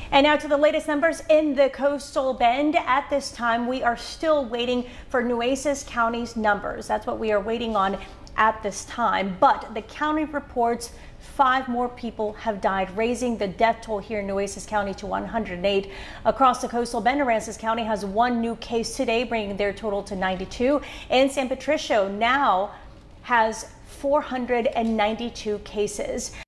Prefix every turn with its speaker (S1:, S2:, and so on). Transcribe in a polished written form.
S1: And now to the latest numbers in the coastal bend. At this time, we are still waiting for Nueces County's numbers. That's what we are waiting on at this time. But the county reports 5 more people have died, raising the death toll here in Nueces County to 108. Across the coastal bend, Nueces County has 1 new case today, bringing their total to 92. And San Patricio now has 492 cases.